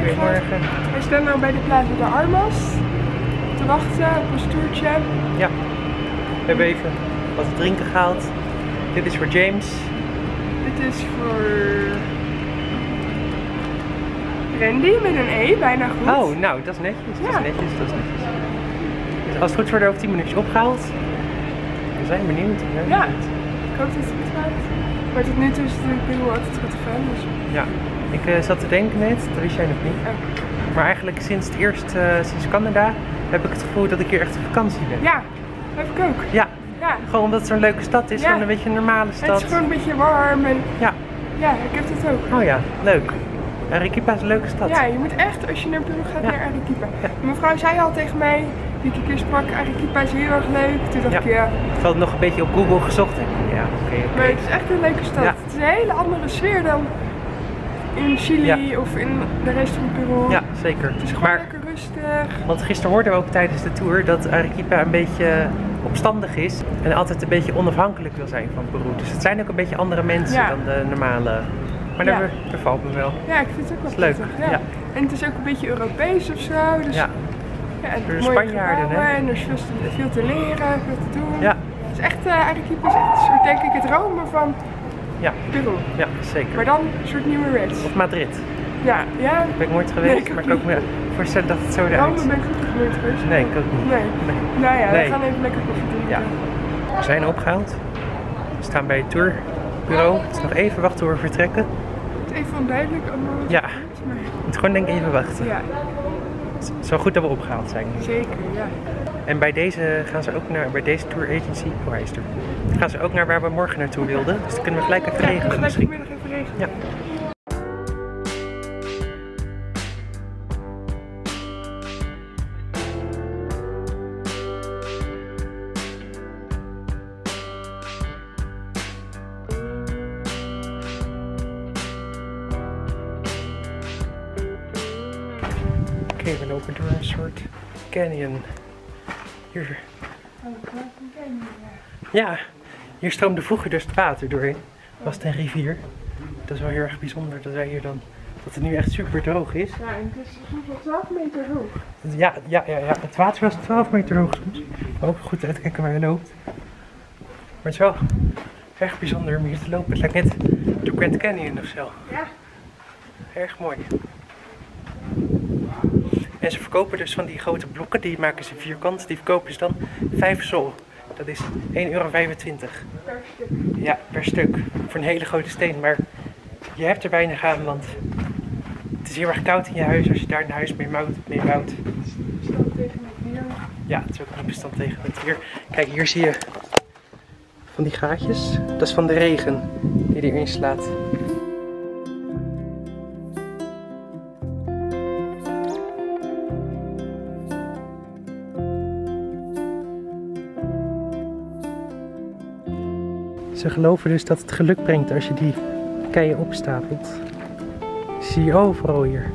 Goedemorgen. Wij staan nu bij de Plaza de Armas te wachten op een stoertje. Ja, we hebben even wat te drinken gehaald. Dit is voor James. Dit is voor Randy met een E, bijna goed. Oh, nou, dat is netjes. Ja. Dat is netjes, dat is netjes. Dus als het goed is, worden over 10 minuutjes opgehaald. We zijn benieuwd. Ja, ik hoop dat het goed gaat. Maar tot nu toe is het natuurlijk heel altijd goed gegaan. Dus... Ja, ik zat te denken net, dat wist jij nog niet. Oh. Maar eigenlijk sinds Canada heb ik het gevoel dat ik hier echt op vakantie ben. Ja, dat heb ik ook. Ja, Ja. gewoon omdat het zo'n leuke stad is, Ja. gewoon een beetje een normale stad. Het is gewoon een beetje warm en Ja. ja, ik heb het ook. Oh ja, leuk. Arequipa is een leuke stad. Ja, je moet echt, als je naar Peru gaat, Ja. naar Arequipa. Ja. Mevrouw zei al tegen mij, die ik een keer sprak, Arequipa is heel erg leuk. Toen dacht ik, ja. Ik had het nog een beetje op Google gezocht. Ja, oké. Maar het is echt een leuke stad. Ja. Het is een hele andere sfeer dan in Chili of in de rest van Peru. Ja, zeker. Het is gewoon Maar, lekker rustig. want gisteren hoorden we ook tijdens de tour dat Arequipa een beetje opstandig is en altijd een beetje onafhankelijk wil zijn van Peru. Dus het zijn ook een beetje andere mensen Ja. dan de normale. Maar Ja. dat bevalt me wel. Ja, ik vind het ook wel Dat is leuk, prettig, ja. En het is ook een beetje Europees of zo. Dus Ja, ja, en de mooie Spanjaarden, gebouwen hè? en er is veel te leren, veel te doen. ja, Het is echt, Arequipa is echt een soort, denk ik, het Rome van ja, Peru. ja, zeker. Maar dan een soort nieuwe Reds. Of Madrid. Ja, ja. Daar ben ik nooit geweest, Nee, ik ook maar ik kan me voorstellen dat het zo eruit Rome ziet. ben ik ook nog nooit geweest. Nee, ik ook niet. Nee. Nee. Nou ja, Nee. we gaan even lekker koffie drinken. Ja. We zijn opgehaald. We staan bij het tourbureau. Het is nog even wachten hoe we vertrekken. Het is even onduidelijk allemaal. wat Ja. er gebeurt, maar We moeten gewoon denk ik even wachten. ja, Het is wel goed dat we opgehaald zijn. zeker, ja. En bij deze gaan ze ook naar, bij deze tour agency, oh hij is er, gaan ze ook naar waar we morgen naartoe wilden. Dus dat kunnen we gelijk even Ja, regelen gelijk misschien. vanmiddag even regelen. Ja. Oké, we lopen door een soort canyon. Hier. Ja, hier stroomde vroeger dus het water doorheen. Was het een rivier. Dat is wel heel erg bijzonder dat wij hier dan, dat het nu echt super droog is. Ja, en het is soms wel 12 meter hoog. Ja. Het water was 12 meter hoog soms. Ook goed uitkijken waar je loopt. Maar het is wel erg bijzonder om hier te lopen. Het lijkt net de Grand Canyon of zo. Ja. Erg mooi. En ze verkopen dus van die grote blokken, die maken ze vierkant. Die verkopen ze dan 5 sol. Dat is €1,25. Per stuk. Ja, per stuk. Voor een hele grote steen. Maar je hebt er weinig aan, want het is heel erg koud in je huis als je daar een huis mee bouwt. Stand tegen het weer. Ja, het is ook niet bestand tegen het weer. Kijk, hier zie je van die gaatjes. Dat is van de regen die erin slaat. Ze geloven dus dat het geluk brengt als je die keien opstapelt. Zie je overal hier.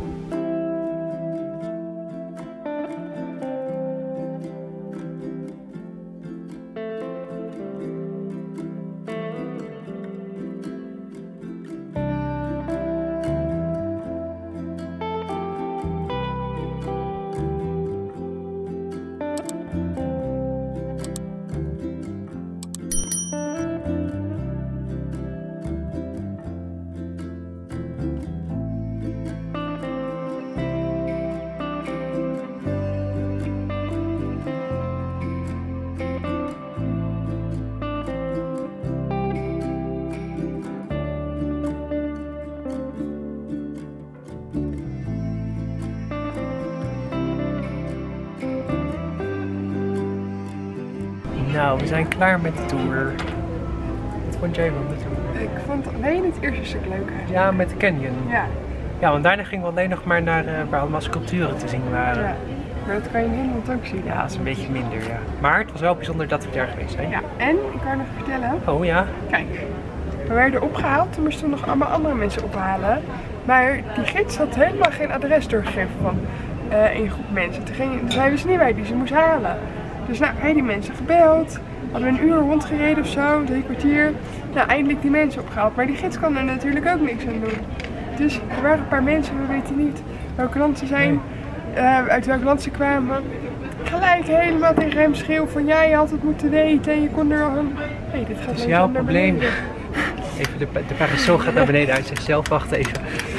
Nou, we zijn klaar met de tour. Wat vond jij van de tour? Ik vond alleen het eerste stuk leuk eigenlijk. Ja, met de canyon. Ja. Ja, want daarna gingen we alleen nog maar naar waar allemaal sculpturen te zien waren. Ja. Maar dat kan je in Nederland ook zien. Ja, dat is een beetje minder, ja. Maar het was wel bijzonder dat we daar geweest zijn. Ja, en ik wou nog vertellen. Oh ja? Kijk, we werden opgehaald, toen moesten we nog allemaal andere mensen ophalen. Maar die gids had helemaal geen adres doorgegeven van een groep mensen. Toen wij wisten niet waar die ze moest halen. Dus nou, wij die mensen gebeld, hadden we een uur rondgereden of zo, 3 kwartier. Nou, eindelijk die mensen opgehaald. Maar die gids kan er natuurlijk ook niks aan doen. Dus er waren een paar mensen, we weten niet welke land ze zijn, uit welk land ze kwamen. Gelijk helemaal tegen hem schreeuwen van ja, je had het moeten weten en je kon er al een... Hey, dit gaat Het is jouw probleem. Even, de parasol gaat naar beneden uit zichzelf. Wacht even.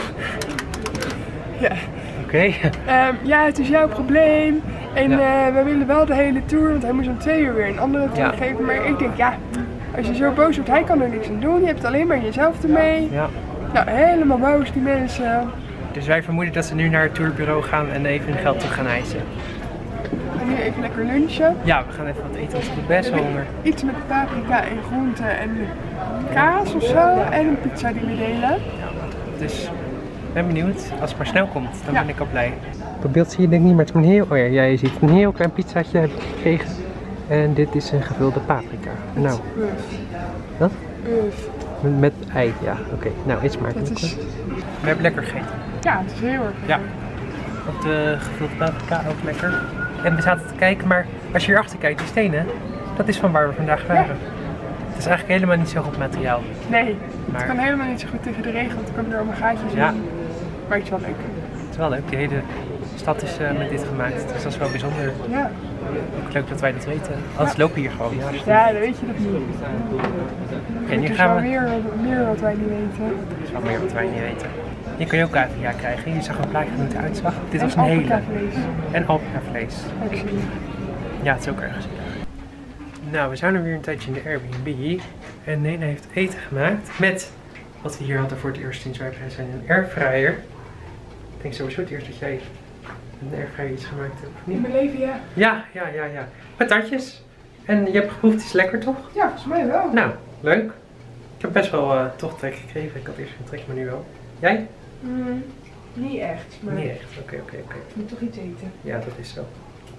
Ja. Oké. Ja, het is jouw probleem. En we willen wel de hele tour, want hij moest om 2 uur weer een andere tour geven. Maar ik denk, ja, als je zo boos wordt, hij kan er niks aan doen. Je hebt alleen maar jezelf ermee. Ja. Nou, helemaal boos die mensen. Dus wij vermoeden dat ze nu naar het tourbureau gaan en even hun geld terug gaan eisen. En nu even lekker lunchen. Ja, we gaan even wat eten, want we hebben best wel honger. Iets met paprika en groenten en kaas of zo. En een pizza die we delen. Dus ik ben benieuwd. Als het maar snel komt, dan ben ik al blij. Op beeld zie je denk ik niet, maar het is een heel... Oh ja, je ziet een heel klein pizzaatje heb ik gekregen. En dit is een gevulde paprika. Nou. Wat? Met ei, ja. Oké. Nou, eet smakelijk. Is... We hebben lekker gegeten. Ja, het is heel erg lekker. Ja. Op de gevulde paprika ook lekker. En we zaten te kijken, maar als je hierachter kijkt, die stenen, dat is van waar we vandaag waren. Ja. Het is eigenlijk helemaal niet zo goed materiaal. Nee, maar... het kan helemaal niet zo goed tegen de regen, want ik kan er allemaal gaatjes in. Maar het is wel leuk. Het is wel leuk, die hele stad is met dit gemaakt, dus dat is wel bijzonder. Ja. Ook leuk dat wij dat weten. Anders lopen we hier gewoon. Ja, dan weet je dat niet. En hier er is gaan wel we... meer wat wij niet weten. Er is wel meer wat wij niet weten. Hier kun je ook cavia krijgen. Je zag een plaatje hoe het eruit zag. Dit was een hele. En alpaca vlees. Ja, het is ook erg gezellig. Nou, we zijn er weer een tijdje in de Airbnb. En Nena heeft eten gemaakt met wat we hier hadden voor het eerst sinds wij zijn, een airfryer. Ik denk sowieso het eerst dat jij een airfryer iets gemaakt hebt. In mijn leven, ja. Ja. Patatjes. En je hebt geproefd, het is lekker toch? Ja, volgens mij wel. Nou, leuk. Ik heb best wel toch trek gekregen. Ik had eerst geen trek, maar nu wel. Jij? Niet echt. Maar... Niet echt, oké. Ik moet toch iets eten. Ja, dat is zo.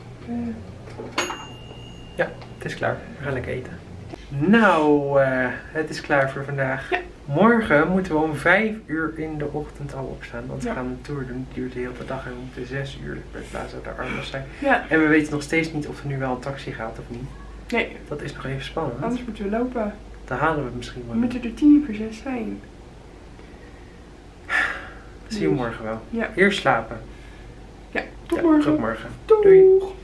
Ja, het is klaar. We gaan lekker eten. Nou, het is klaar voor vandaag. Ja. Morgen moeten we om 5 uur in de ochtend al opstaan. Want we gaan een tour doen. Het duurt de hele dag en we moeten 6 uur bij Plaza de Armas zijn. Ja. En we weten nog steeds niet of er nu wel een taxi gaat of niet. Nee. Dat is nog even spannend. Anders moeten we lopen. Dan halen we het misschien wel. We moeten er 5:50 zijn. Dat zien we morgen wel. Ja. Eerst slapen. Ja, tot morgen. Tot morgen. Doei.